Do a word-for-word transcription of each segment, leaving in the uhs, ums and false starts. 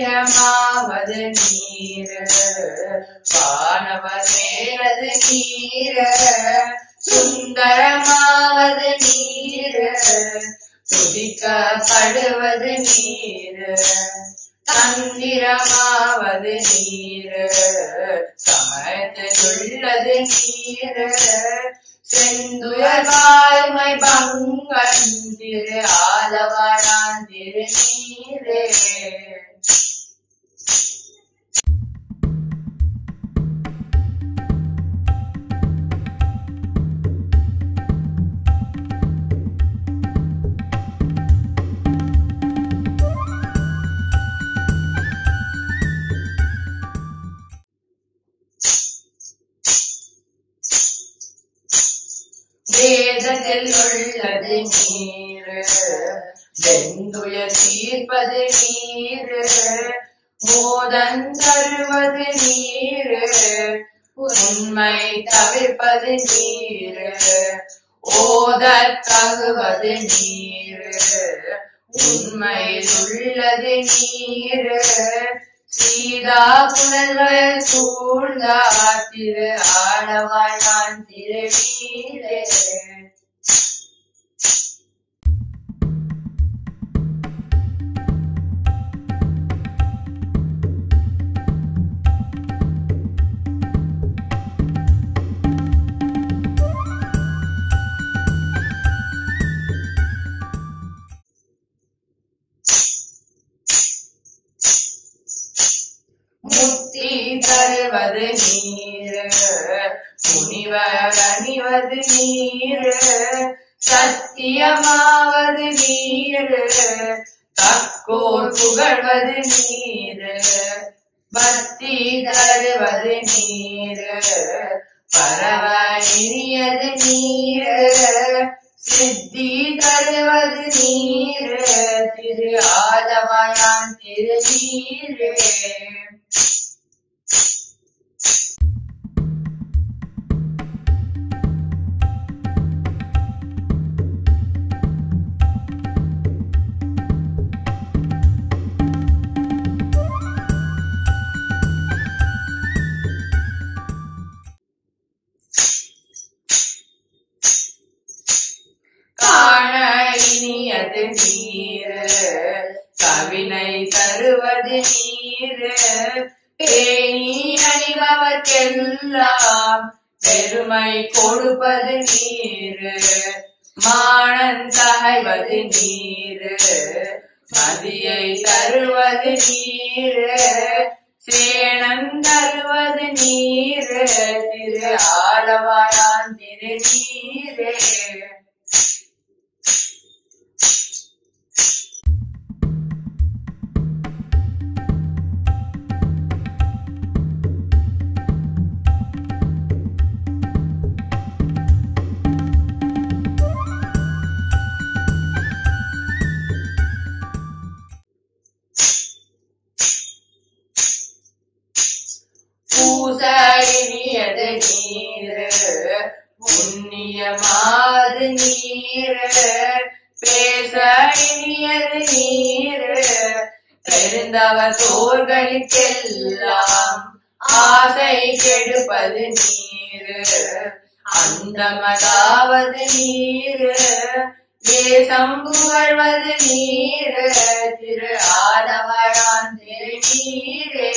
தந்திரமாவது நீர் வானவர் மேலது நீர் சுந்தரமாவது நீர் துதிக்கப்படுவது நீர் தந்திரமாவது நீர் சமயத்திலுள்ளது நீர் செந்துயர் வாய்மை பங்கன் திரு ஆலவாழான் திரு நீரே வேதத்தில் உள்ளது நீர் வெந்துயர் தீர்ப்பது நீர் மோதன் தருவது நீர் உண்மை தவிர்ப்பது நீர் ஓத தகுவது நீர் உண்மையில் உள்ளது நீர் சீதா புனல்வர் சூழ்ந்தா திரு ஆளவாழான் திரு நீரே முக்தி தருவது நீர் முனிவர் அணிவது நீர் சத்தியமாவது நீர் தக்கோர் புகழ்வது நீர் பக்தி தருவது நீர் பரவ இனியது நீர் சித்தி தருவது நீர் திரு ஆலவாழான் திரு நீரே இனியது நீர் கவினை தருவது நீர் பேணி அணிபவர்க்கெல்லாம் பெருமை கொடுப்பது நீர் மானன் தகைவது நீர் மதியை தருவது நீர் சேனன் தருவது நீர் திரு ஆலவாழான் திரு நீரே பூசைனியது நீர் புண்ணியமாது நீர் பேச இனியது நீர் பெருந்தவர் தோர்களுக்கெல்லாம் ஆசை கெடுப்பது நீர் அந்தமதாவது நீர் தேசம் புகழ்வது நீர் திரு ஆலவாழான் திரு நீரே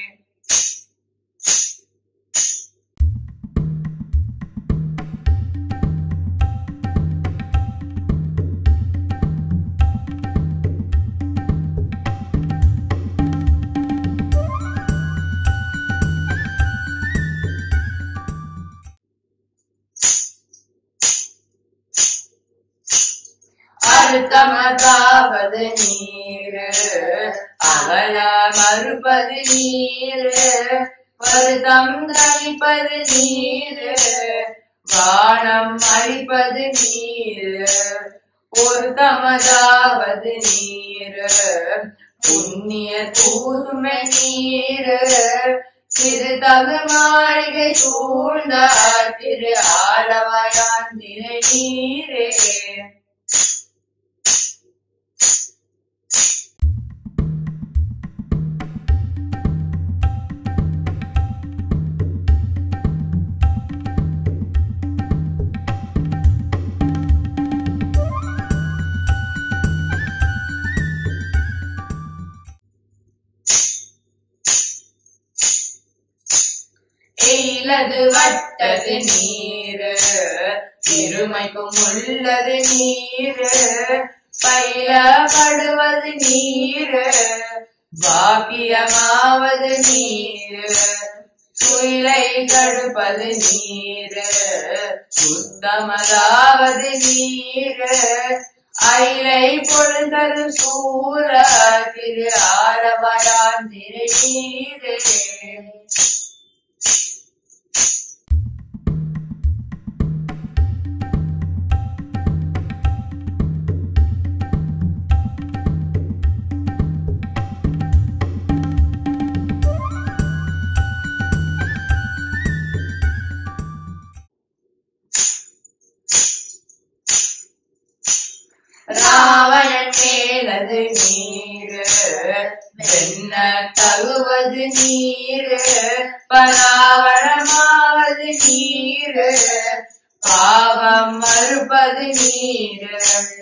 அர்த்தமதாவது நீர் அகல மறுப்பது நீர் வருத்தம் தணிப்பது நீர் வானம் அழிப்பது நீர் பொருத்தமதாவது நீர் புண்ணிய தூசுமை நீர் திரு தகு மாளிகை சூழ்ந்தார் திரு ஆலவாழான் திரு நீரே பட்டது நீரு இருமைக்கும் உள்ளது நீரு பயிலப்படுவது நீரு பாக்கியமாவது நீரு துயிலை தடுப்பது நீரு சுத்தமதாவது நீரு அயிலை பொழுதரு சூர திரு ஆரவரான் திரு நீரு ராவணன் மேலது நீரு வெண்ண தகுவது நீரு பராவணமாவது நீரு பாவம் மறுப்பது நீரு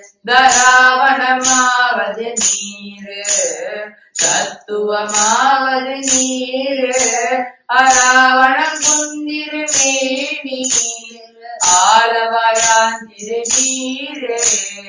தராவணமாவது நீரு தத்துவமாவது நீரு அராவணம் குந்திரு மேனி ஆலவரான் திரு நீரு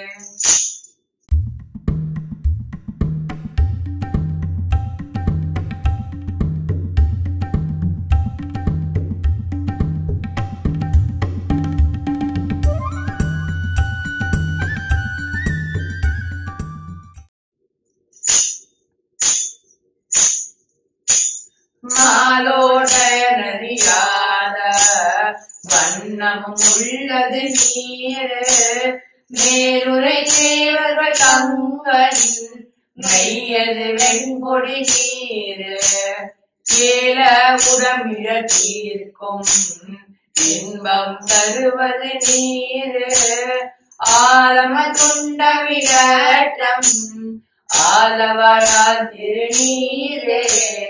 மாலோடைய நதியாத வண்ணமும் உள்ளது நீரு மேலுரை தேவர்கள் தங்கள் மெய்யது வெண்பொடி நீரு ஏல உடமிழ தீர்க்கும் இன்பம் தருவது நீரு ஆலம துண்டமிழட்டம் ஆலவரா திருநீரே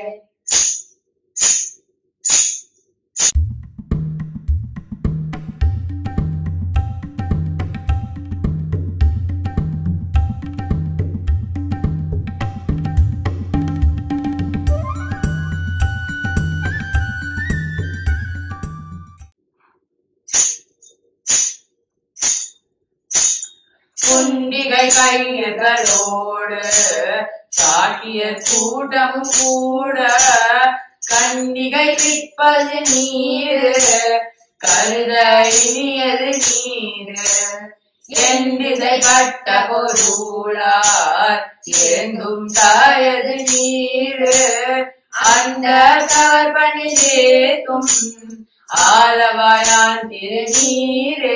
குண்டிகை கையர்களோடு சாட்டிய கூட்டமும் கூட கண்டிகை பிற்பது நீரு கருத இனியது நீரு என்றிதை பட்ட பொருளார் எங்கும் தாயது நீரு அந்த தவற்பணி தேக்கும் ஆலவாயான் திருநீரே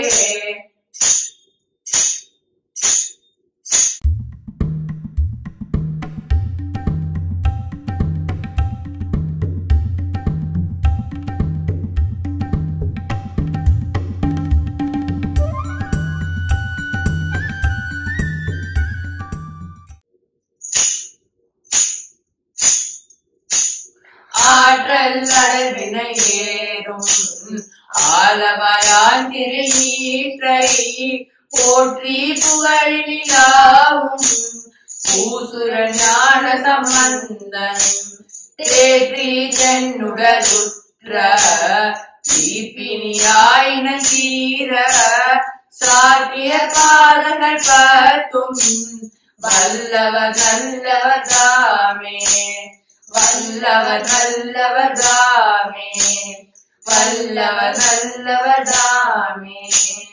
ஆற்றல் அடவினை ஏறும் ஆலவரான் திருநீற்றை போற்றி புகழிலாவும் பூசுர ஞான சம்பந்தன் தேற்றி தென்னுடலுற்ற தீப்பினியாயின தீர சாட்டிய பாதங்கள் பத்தும் வல்லவர் நல்லவர் தாமே வல்லவர் நல்லவர் தாமே வல்லவர் நல்லவர் தாமே